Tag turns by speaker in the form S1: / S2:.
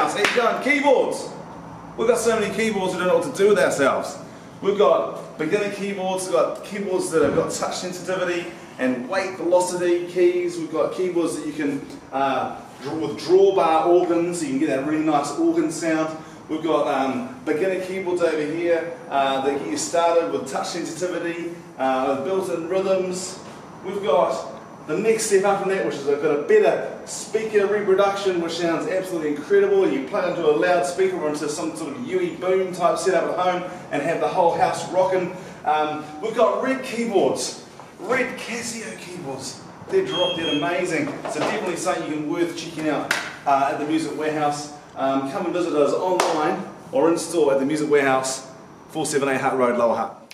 S1: Warehouse. How you going? Keyboards. We've got so many keyboards we don't know what to do with ourselves. We've got beginner keyboards, we've got keyboards that have got touch sensitivity and weight velocity keys. We've got keyboards that you can with drawbar organs, so you can get that really nice organ sound. We've got beginner keyboards over here that get you started with touch sensitivity, with built-in rhythms. We've got the next step up from that, which is got a better speaker reproduction, which sounds absolutely incredible. You plug into a loudspeaker or into some sort of UE boom type setup at home and have the whole house rocking. We've got red keyboards, red Casio keyboards. They're drop dead amazing. So definitely something you can worth checking out at the Music Warehouse. Come and visit us online or in store at the Music Warehouse, 478 Hutt Road, Lower Hutt.